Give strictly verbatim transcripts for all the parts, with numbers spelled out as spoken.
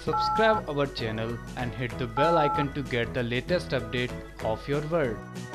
Subscribe our channel and hit the bell icon to get the latest update of your world.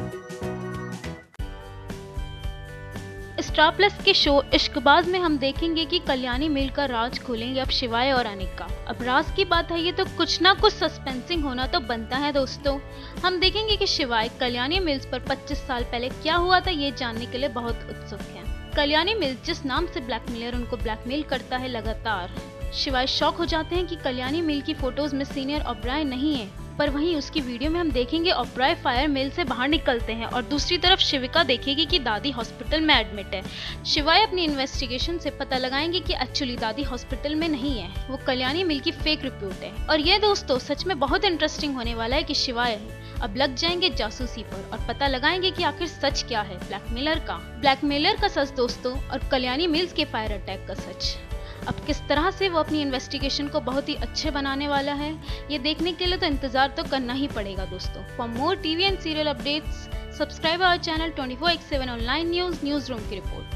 Star Plus के show Ishqbaaz में हम देखेंगे कि कल्याणी मिल का राज खोलेंगे अब शिवाय और अनिका। अब राज की बात है ये तो कुछ ना कुछ सस्पेंसिंग होना तो बनता है दोस्तों। हम देखेंगे कि शिवाय कल्याणी मिल्स पर पच्चीस साल पहले क्या हुआ था ये जानने के लिए बहुत उत्सुक हैं। कल्याणी मिल्स जिस नाम से ब्लैकमेलर उनको ब्लैकमेल करता है लगातार, शिवाय शॉक हो जाते हैं कि कल्याणी मिल की फोटोज में सीनियर ओबराय नहीं है, पर वहीं उसकी वीडियो में हम देखेंगे ओबराय फायर मिल से बाहर निकलते हैं और दूसरी तरफ शिविका देखेगी कि दादी हॉस्पिटल में एडमिट है। शिवाय अपनी इन्वेस्टिगेशन से पता लगाएंगे कि एक्चुअली दादी हॉस्पिटल में नहीं है, वो कल्याणी मिल की फेक रिपोर्ट है। और ये दोस्तों सच में बहुत इंटरेस्टिंग होने वाला है कि शिवाय अब लग जाएंगे जासूसी पर और पता लगाएंगे कि आखिर सच क्या है ब्लैकमेलर का ब्लैकमेलर का सच दोस्तों, और कल्याणी मिल्स के फायर अटैक का सच। अब किस तरह से वो अपनी इन्वेस्टिगेशन को बहुत ही अच्छे बनाने वाला है ये देखने के लिए तो इंतजार तो करना ही पड़ेगा दोस्तों। For more TV and serial updates subscribe our channel twenty four by seven online news news रूम की report.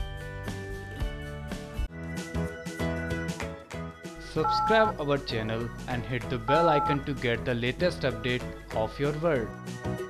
Subscribe our channel and hit the bell icon to get the latest update of your world.